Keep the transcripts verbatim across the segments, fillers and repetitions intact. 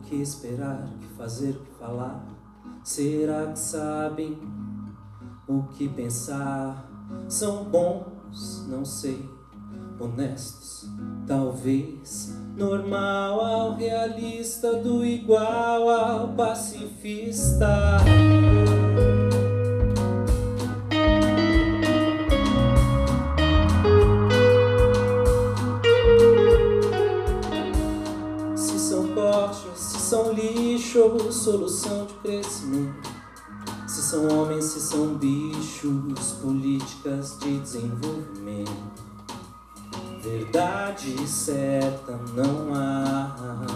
que esperar, o que fazer, o que falar? Será que sabem o que pensar? São bons, não sei, honestos, talvez. Normal ao realista, do igual ao pacifista. Se são cortes, se são lixo, solução de crescimento. Se são homens, se são bichos, políticas de desenvolvimento. Verdade certa não há.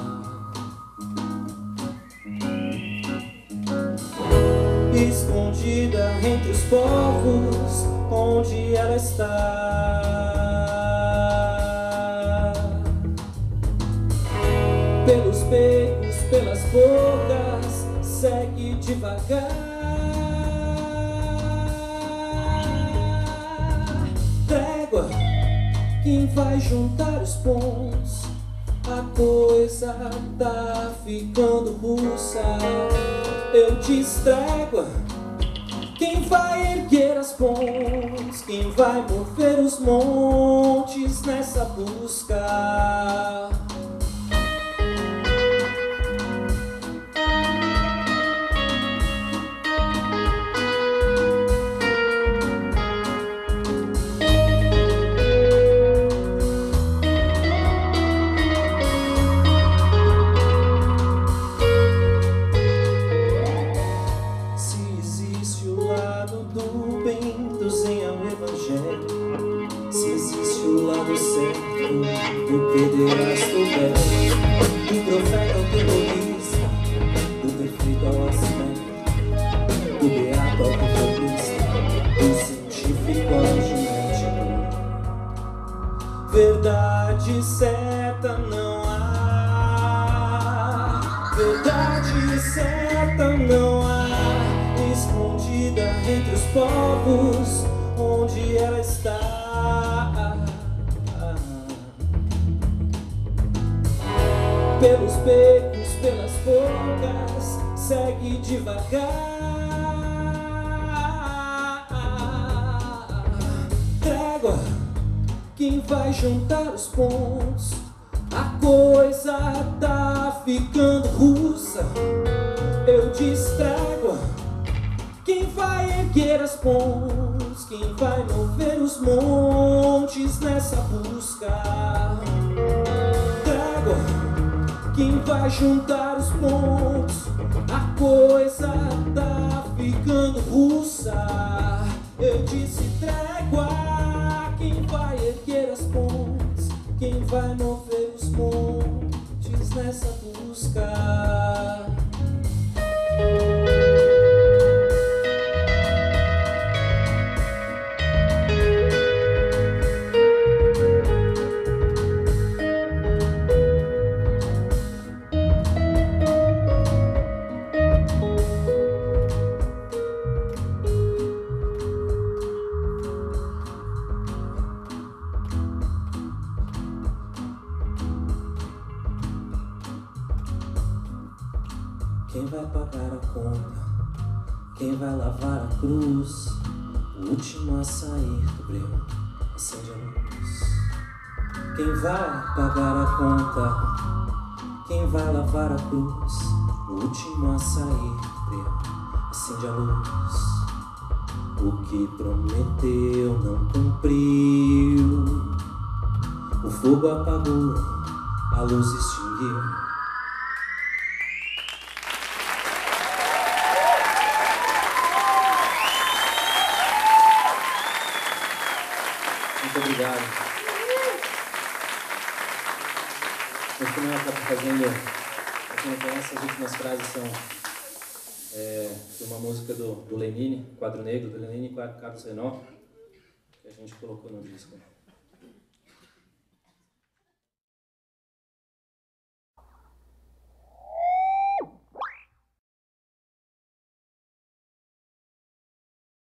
Escondida entre os povos, onde ela está. Pelos becos, pelas bocas, segue devagar. Trégua, quem vai juntar os pontos? A coisa tá ficando russa. Eu distrégua, quem vai erguer as pontes? Quem vai mover os montes nessa busca? Se existe o lado certo do pederasta ao velho, do profeta ao terrorista, do perfeito ao acidente, do beato ao reformista, do científico ao genético. Verdade certa não há. Verdade certa não há. Escondida entre os povos, onde ela está. Pelos becos, pelas bocas, segue devagar. Trégua, quem vai juntar os pontos? A coisa tá ficando russa. Eu distrégua, quem vai erguer as pontes? Quem vai mover os montes nessa busca? Trégua, quem vai juntar os pontos? A coisa tá ficando russa. Eu disse trégua, quem vai erguer as pontes? Quem vai mover os montes nessa busca? Quem vai pagar a conta? Quem vai lavar a cruz? O último a sair do breu, acende a luz. Quem vai pagar a conta? Quem vai lavar a cruz? O último a sair do breu, acende a luz. O que prometeu não cumpriu. O fogo apagou, a luz extinguiu. Muito obrigado. No final, eu fazendo, pra quem não conhece, as últimas frases são é, de uma música do, do Lenine, Quadro Negro, do Lenine e Carlos Renault, que a gente colocou no disco.